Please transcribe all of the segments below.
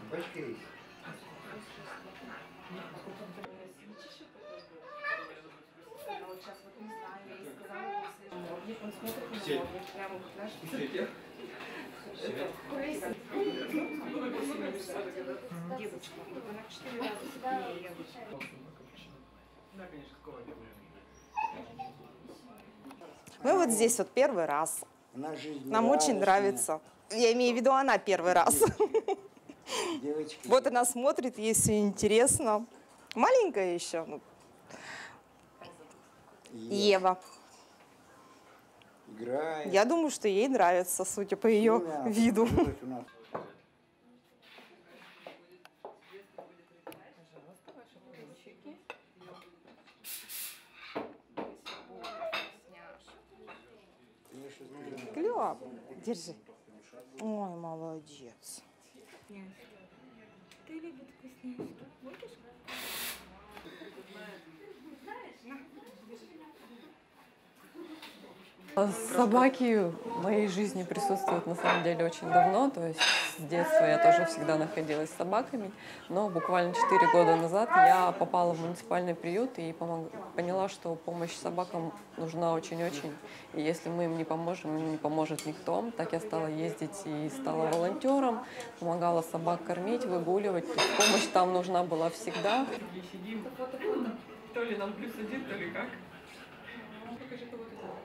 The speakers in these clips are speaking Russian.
Мы вот здесь вот первый раз. Нам очень нравится. Я имею в виду, она первый раз. Вот она смотрит, ей все интересно. Маленькая еще. Ева. Играет. Я думаю, что ей нравится, судя по ее виду. Клёв, держи. Ой, молодец. Ты любишь вкусняшки? Будешь? Собаки в моей жизни присутствуют на самом деле очень давно, то есть с детства я тоже всегда находилась с собаками, но буквально 4 года назад я попала в муниципальный приют и поняла, что помощь собакам нужна очень-очень, и если мы им не поможем, им не поможет никто. Так я стала ездить и стала волонтером, помогала собак кормить, выгуливать, то есть помощь там нужна была всегда. То ли нам плюс один, то ли как. Покажи, кого ты там.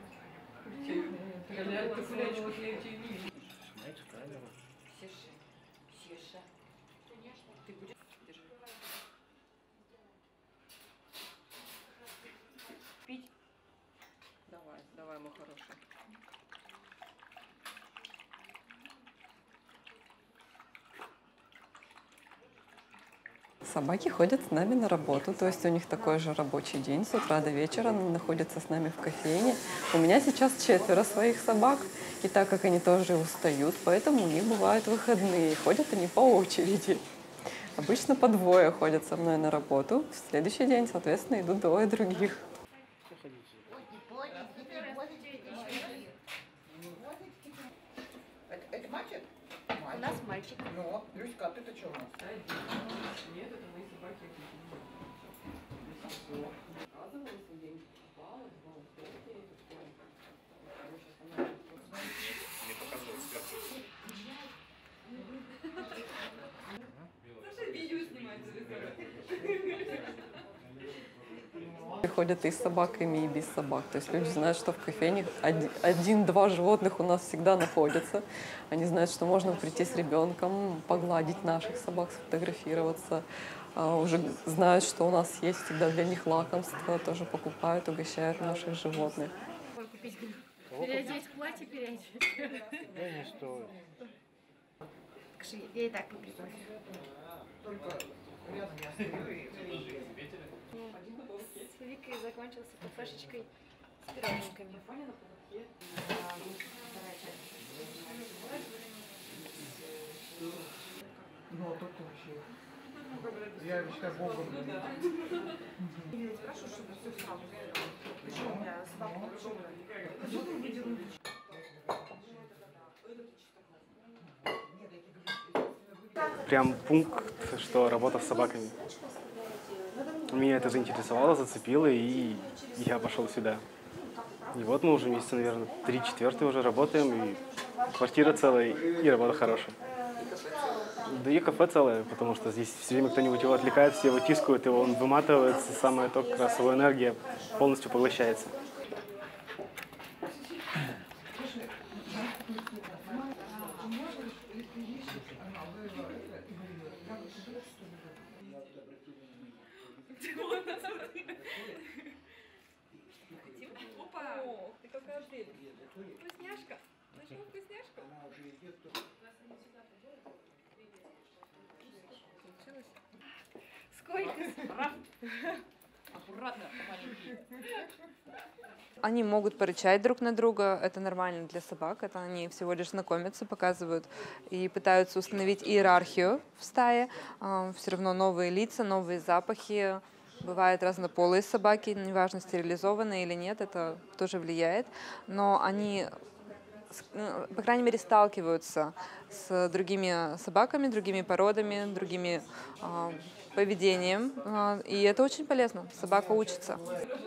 Пить? Давай, мой хороший. Собаки ходят с нами на работу, то есть у них такой же рабочий день, с утра до вечера они находятся с нами в кофейне. У меня сейчас 4 своих собак, и так как они тоже устают, поэтому у них бывают выходные, ходят они по очереди. Обычно по 2 ходят со мной на работу, в следующий день, соответственно, идут 2 других. Это мальчик? У нас мальчик. Ну, Люська, а ты-то что у нас? Нет, это мои собаки. Приходят и с собаками, и без собак. То есть люди знают, что в кофейне 1-2 животных у нас всегда находятся. Они знают, что можно прийти с ребенком, погладить наших собак, сфотографироваться. Уже знают, что у нас есть всегда для них лакомства, тоже покупают, угощают наших животных. Переодеть в платье, переодеть. Да не стоит. Скажи, я и так люблю кофе. С Викой закончился кафешечкой с пироженками. Ну, а только вообще. Я считаю Богом. Я спрашиваю, чтобы все сразу. Почему у меня собака большая? Прям пункт, что работа с собаками. Меня это заинтересовало, зацепило, и я пошел сюда. И вот мы уже месяца, наверное, 3-4 уже работаем, и квартира целая, и работа хорошая. Да и кафе целое, потому что здесь все время кто-нибудь его отвлекает, все его тискают, его он выматывается, самая то, как раз его энергия полностью поглощается. Опа! Ты какая прелесть! Вкусняшка! Нашла вкусняшку? Сколько? Аккуратно, маленький. Они могут порычать друг на друга, это нормально для собак, это они всего лишь знакомятся, показывают и пытаются установить иерархию в стае. Все равно новые лица, новые запахи. Бывают разнополые собаки, неважно, стерилизованные или нет, это тоже влияет. Но они по крайней мере, сталкиваются с другими собаками, другими породами, другими поведением. И это очень полезно. Собака учится.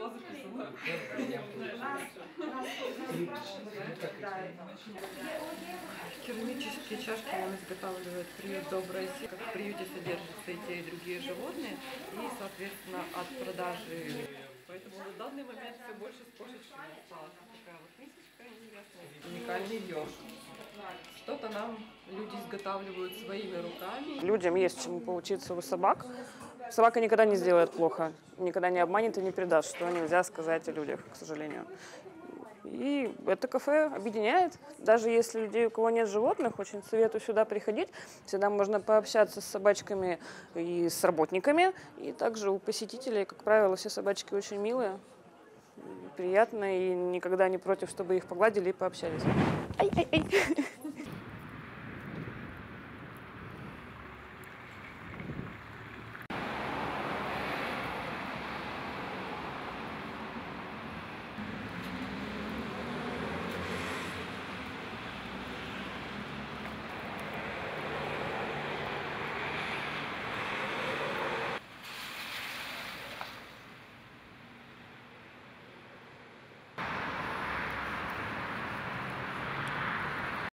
Керамические чашки нам изготавливает приют «Доброе сердце». В приюте содержатся и те, и другие животные, и, соответственно, от продажи. Поэтому на данный момент все больше с кошечками. Такая вот мисочка интересная. Уникальный еж. Что-то нам люди изготавливают своими руками. Людям есть чему поучиться у собак. Собака никогда не сделает плохо, никогда не обманет и не предаст, что нельзя сказать о людях, к сожалению. И это кафе объединяет. Даже если людей, у кого нет животных, очень советую сюда приходить. Всегда можно пообщаться с собачками и с работниками. И также у посетителей, как правило, все собачки очень милые, приятные и никогда не против, чтобы их погладили и пообщались. Ай-ай-ай!